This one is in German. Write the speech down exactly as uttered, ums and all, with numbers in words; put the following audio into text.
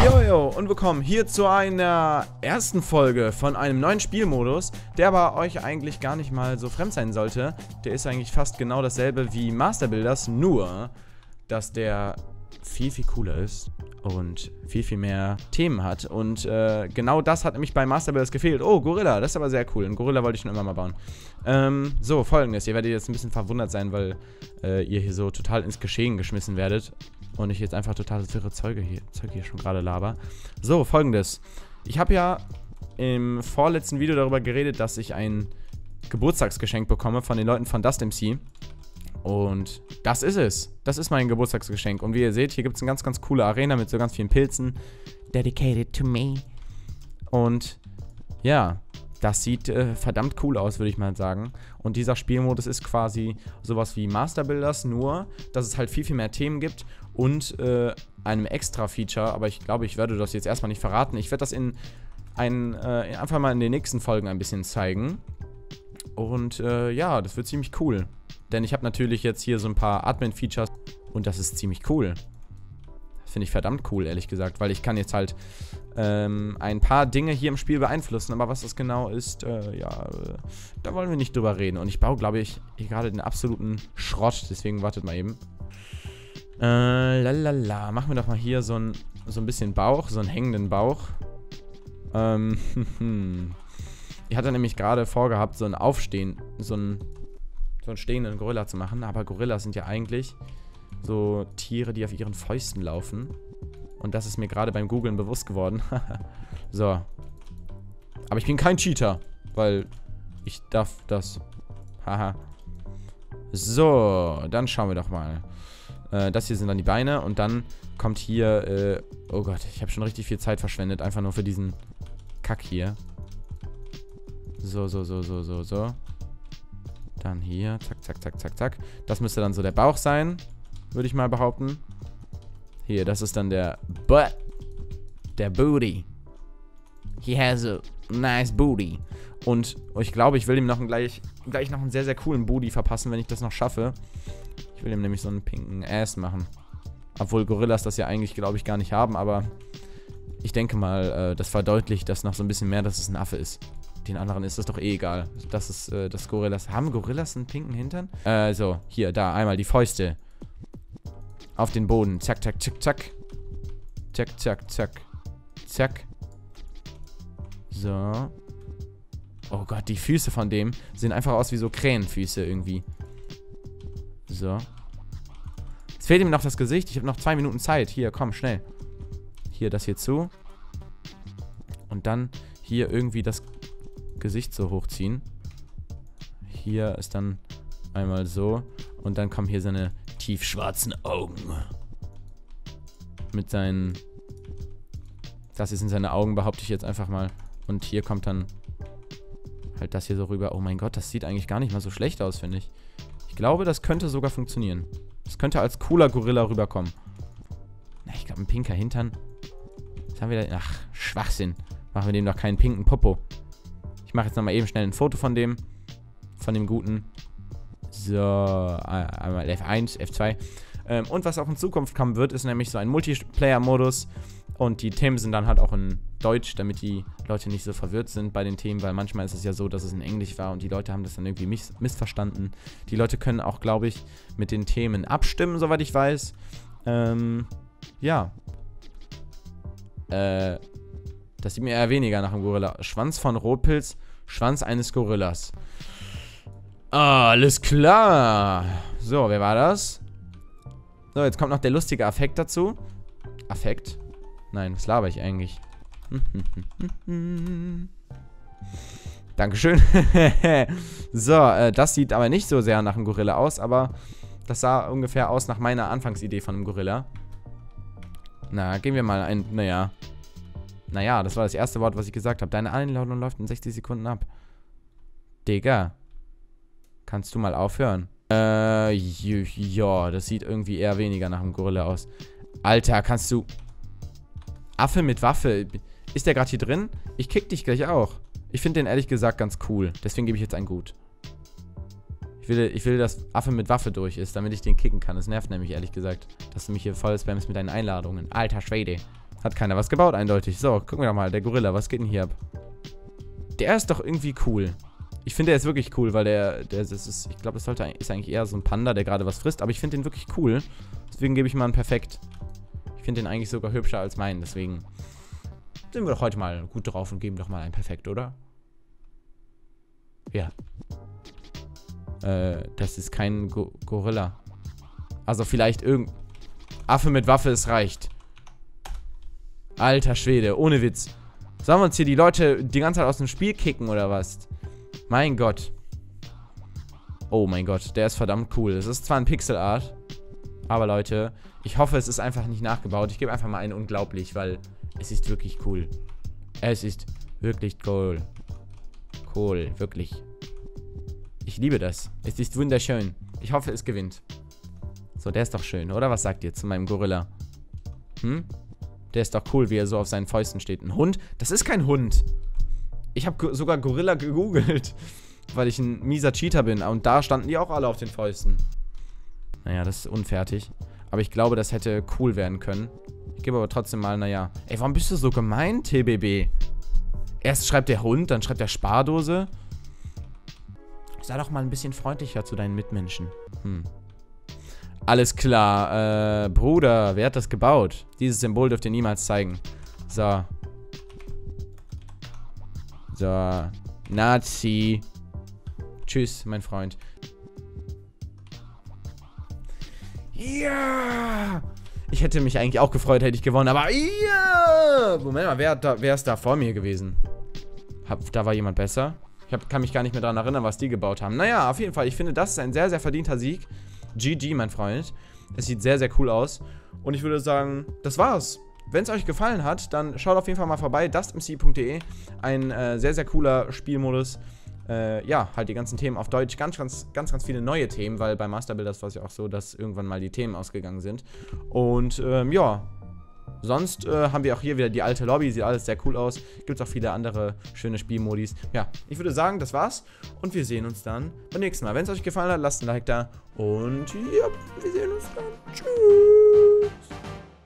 Jojo und willkommen hier zu einer ersten Folge von einem neuen Spielmodus, der aber euch eigentlich gar nicht mal so fremd sein sollte. Der ist eigentlich fast genau dasselbe wie Master Builders, nur dass der viel, viel cooler ist und viel, viel mehr Themen hat. Und äh, genau das hat nämlich bei Master Builders gefehlt. Oh, Gorilla, das ist aber sehr cool. Ein Gorilla wollte ich schon immer mal bauen. Ähm, so, folgendes. Ihr werdet jetzt ein bisschen verwundert sein, weil äh, ihr hier so total ins Geschehen geschmissen werdet. Und ich jetzt einfach total wirre Zeuge hier, Zeug hier schon gerade laber. So, folgendes. Ich habe ja im vorletzten Video darüber geredet, dass ich ein Geburtstagsgeschenk bekomme von den Leuten von DustMC. Und das ist es. Das ist mein Geburtstagsgeschenk. Und wie ihr seht, hier gibt es eine ganz, ganz coole Arena mit so ganz vielen Pilzen. Dedicated to me. Und ja, das sieht äh, verdammt cool aus, würde ich mal sagen. Und dieser Spielmodus ist quasi sowas wie Master Builders, nur dass es halt viel, viel mehr Themen gibt und äh, einem Extra-Feature. Aber ich glaube, ich werde das jetzt erstmal nicht verraten. Ich werde das in ein, äh, einfach mal in den nächsten Folgen ein bisschen zeigen. Und äh, ja, das wird ziemlich cool. Denn ich habe natürlich jetzt hier so ein paar Admin-Features und das ist ziemlich cool. Finde ich verdammt cool, ehrlich gesagt, weil ich kann jetzt halt ähm, ein paar Dinge hier im Spiel beeinflussen, aber was das genau ist, äh, ja, äh, da wollen wir nicht drüber reden. Und ich baue, glaube ich, hier gerade den absoluten Schrott, deswegen wartet mal eben. Äh, lalala, machen wir doch mal hier so ein, so ein bisschen Bauch, so einen hängenden Bauch. Ähm, ich hatte nämlich gerade vorgehabt, so ein Aufstehen, so ein so einen stehenden Gorilla zu machen, aber Gorillas sind ja eigentlich so Tiere, die auf ihren Fäusten laufen. Und das ist mir gerade beim Googlen bewusst geworden. So. Aber ich bin kein Cheater, weil ich darf das. Haha. So, dann schauen wir doch mal. Äh, das hier sind dann die Beine und dann kommt hier, äh, oh Gott, ich habe schon richtig viel Zeit verschwendet, einfach nur für diesen Kack hier. So, so, so, so, so, so. Dann hier, zack, zack, zack, zack, zack. Das müsste dann so der Bauch sein, würde ich mal behaupten. Hier, das ist dann der Butt. Der Booty. He has a nice booty. Und ich glaube, ich will ihm noch einen gleich, gleich noch einen sehr, sehr coolen Booty verpassen, wenn ich das noch schaffe. Ich will ihm nämlich so einen pinken Ass machen. Obwohl Gorillas das ja eigentlich, glaube ich, gar nicht haben, aber ich denke mal, äh, das verdeutlicht das noch so ein bisschen mehr, dass es ein Affe ist. Den anderen ist das doch eh egal. Das ist, äh, das Gorillas. Haben Gorillas einen pinken Hintern? Äh, so. Hier, da. Einmal die Fäuste. Auf den Boden. Zack, zack, zack, zack. Zack, zack, zack. Zack. So. Oh Gott, die Füße von dem sehen einfach aus wie so Krähenfüße irgendwie. So. Jetzt fehlt ihm noch das Gesicht. Ich habe noch zwei Minuten Zeit. Hier, komm, schnell. Hier, das hier zu. Und dann hier irgendwie das Gesicht so hochziehen. Hier ist dann einmal so. Und dann kommen hier seine tiefschwarzen Augen. Mit seinen... Das hier sind seine Augen, behaupte ich jetzt einfach mal. Und hier kommt dann halt das hier so rüber. Oh mein Gott, das sieht eigentlich gar nicht mal so schlecht aus, finde ich. Ich glaube, das könnte sogar funktionieren. Das könnte als cooler Gorilla rüberkommen. Na, ich glaube, ein pinker Hintern. Was haben wir da? Ach, Schwachsinn. Machen wir dem doch keinen pinken Popo. Ich mache jetzt nochmal eben schnell ein Foto von dem. Von dem Guten. So, einmal F eins, F zwei. Ähm, und was auch in Zukunft kommen wird, ist nämlich so ein Multiplayer-Modus. Und die Themen sind dann halt auch in Deutsch, damit die Leute nicht so verwirrt sind bei den Themen, weil manchmal ist es ja so, dass es in Englisch war und die Leute haben das dann irgendwie miss missverstanden. Die Leute können auch, glaube ich, mit den Themen abstimmen, soweit ich weiß. Ähm, ja. Äh, das sieht mir eher weniger nach einem Gorilla. Schwanz von Rotpilz, Schwanz eines Gorillas. Alles klar. So, wer war das? So, jetzt kommt noch der lustige Affekt dazu. Affekt? Nein, was laber ich eigentlich? Dankeschön. So, äh, das sieht aber nicht so sehr nach einem Gorilla aus, aber das sah ungefähr aus nach meiner Anfangsidee von einem Gorilla. Na, gehen wir mal ein, naja. Naja, das war das erste Wort, was ich gesagt habe. Deine Einladung läuft in sechzig Sekunden ab. Digga. Kannst du mal aufhören? Äh, ja, das sieht irgendwie eher weniger nach einem Gorilla aus. Alter, kannst du... Affe mit Waffe. Ist der gerade hier drin? Ich kick dich gleich auch. Ich finde den ehrlich gesagt ganz cool. Deswegen gebe ich jetzt ein Gut. Ich will, ich will, dass Affe mit Waffe durch ist, damit ich den kicken kann. Das nervt nämlich ehrlich gesagt, dass du mich hier voll spammst mit deinen Einladungen. Alter Schwede. Hat keiner was gebaut, eindeutig. So, gucken wir doch mal. Der Gorilla, was geht denn hier ab? Der ist doch irgendwie cool. Ich finde, der ist wirklich cool, weil der, der das ist, ich glaube, das sollte, ist eigentlich eher so ein Panda, der gerade was frisst. Aber ich finde den wirklich cool. Deswegen gebe ich mal einen Perfekt. Ich finde den eigentlich sogar hübscher als meinen. Deswegen sind wir doch heute mal gut drauf und geben doch mal einen Perfekt, oder? Ja. Äh, das ist kein Go Gorilla. Also vielleicht irgendein Affe mit Waffe, es reicht. Alter Schwede, ohne Witz. Sollen wir uns hier die Leute die ganze Zeit aus dem Spiel kicken oder was? Mein Gott. Oh mein Gott, der ist verdammt cool. Es ist zwar ein Pixelart, aber Leute, ich hoffe, es ist einfach nicht nachgebaut. Ich gebe einfach mal einen unglaublich, weil es ist wirklich cool. Es ist wirklich cool. Cool, wirklich. Ich liebe das. Es ist wunderschön. Ich hoffe, es gewinnt. So, der ist doch schön, oder? Was sagt ihr zu meinem Gorilla? Hm? Der ist doch cool, wie er so auf seinen Fäusten steht. Ein Hund? Das ist kein Hund. Ich habe sogar Gorilla gegoogelt, weil ich ein mieser Cheater bin. Und da standen die auch alle auf den Fäusten. Naja, das ist unfertig. Aber ich glaube, das hätte cool werden können. Ich gebe aber trotzdem mal, naja. Ey, warum bist du so gemein, T B B? Erst schreibt der Hund, dann schreibt der Spardose. Sei doch mal ein bisschen freundlicher zu deinen Mitmenschen. Hm. Alles klar. Äh, Bruder, wer hat das gebaut? Dieses Symbol dürft ihr niemals zeigen. So. So. Nazi. Tschüss, mein Freund. Ja! Ich hätte mich eigentlich auch gefreut, hätte ich gewonnen, aber ja! Moment mal, wer, da, wer ist da vor mir gewesen? Hab, da war jemand besser? Ich hab, kann mich gar nicht mehr daran erinnern, was die gebaut haben. Naja, auf jeden Fall, ich finde, das ist ein sehr, sehr verdienter Sieg. G G, mein Freund. Es sieht sehr, sehr cool aus. Und ich würde sagen, das war's. Wenn es euch gefallen hat, dann schaut auf jeden Fall mal vorbei. dust m c punkt d e. Ein äh, sehr, sehr cooler Spielmodus. Äh, ja, halt die ganzen Themen auf Deutsch. Ganz, ganz, ganz, ganz viele neue Themen, weil bei Master Builders war es ja auch so, dass irgendwann mal die Themen ausgegangen sind. Und ähm, ja, sonst äh, haben wir auch hier wieder die alte Lobby. Sieht alles sehr cool aus. Gibt es auch viele andere schöne Spielmodis. Ja, ich würde sagen, das war's. Und wir sehen uns dann beim nächsten Mal. Wenn es euch gefallen hat, lasst ein Like da. Und ja, wir sehen uns dann. Tschüss.